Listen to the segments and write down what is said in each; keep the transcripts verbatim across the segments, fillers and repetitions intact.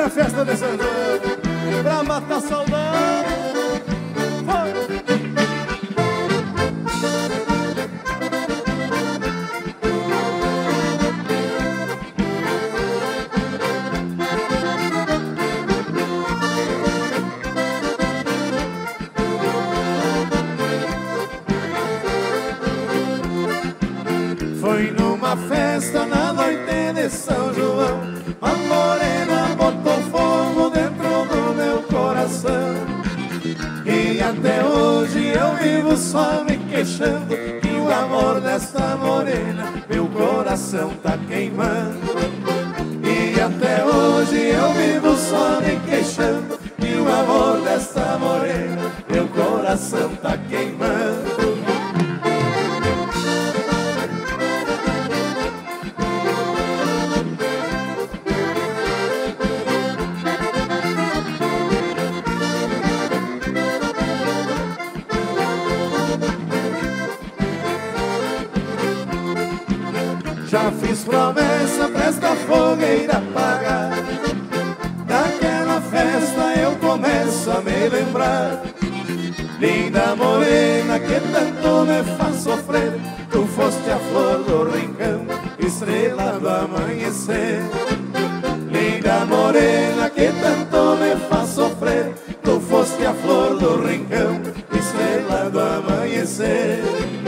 festa de São João, pra matar saudade. Foi numa festa na noite de São João, a morena botou fogo dentro do meu coração. E até hoje eu vivo só me queixando que o amor desta morena meu coração tá queimando. E até hoje eu vivo só me queixando que o amor desta morena meu coração tá queimando. Já fiz promessa pra esta fogueira apagar. Daquela festa eu começo a me lembrar. Linda morena que tanto me faz sofrer, tu foste a flor do rincão, estrela do amanhecer. Linda morena que tanto me faz sofrer, tu foste a flor do rincão, estrela do amanhecer.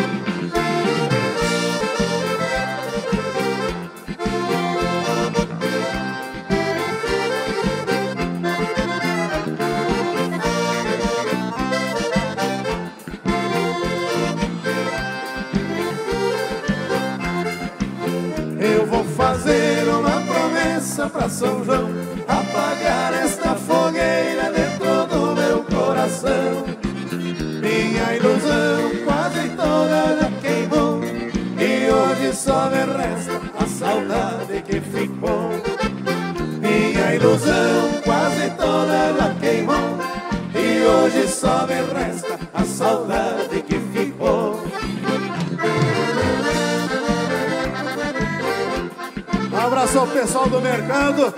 Eu vou fazer uma promessa pra São João, apagar esta fogueira dentro do meu coração. Minha ilusão quase toda já queimou, e hoje só me resta a saudade que ficou. Minha ilusão quase toda já queimou, e hoje só me resta a saudade que ficou. Um abraço ao pessoal do mercado.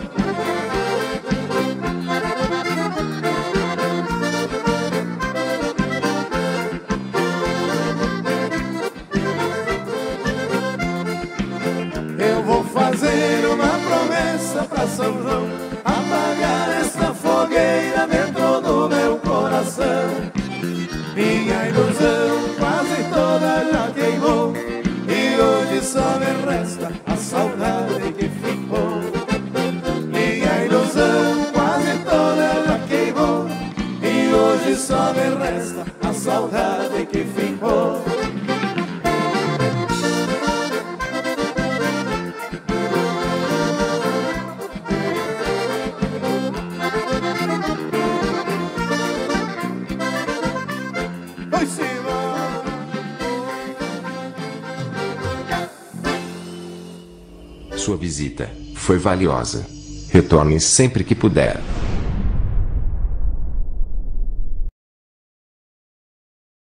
Eu vou fazer uma promessa pra São João, apagar esta fogueira dentro do meu coração. Minha ilusão quase toda já queimou, e hoje só me resta a saudade que ficou. Minha ilusão quase toda já queimou, e hoje só me resta a saudade que ficou. Vai cima. Sua visita foi valiosa. Retorne sempre que puder.